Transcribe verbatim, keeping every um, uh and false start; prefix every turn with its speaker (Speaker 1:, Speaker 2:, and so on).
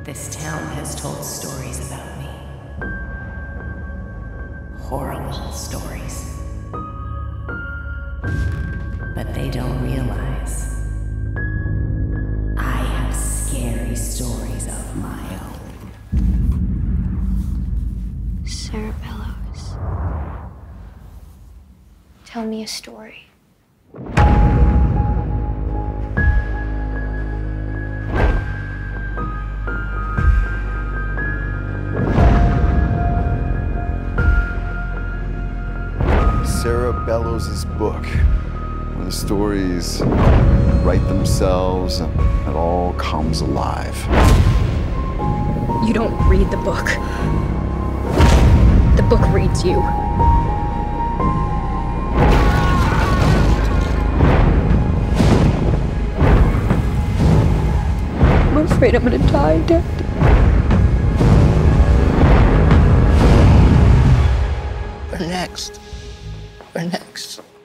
Speaker 1: This town has told stories about me. Horrible stories. But they don't realize I have scary stories of my own.
Speaker 2: Sarah Bellows. Tell me a story.
Speaker 3: Sarah Bellows' book. When the stories write themselves and it all comes alive.
Speaker 4: You don't read the book. The book reads you. I'm afraid I'm gonna die, Dad.
Speaker 5: We're next. We're next.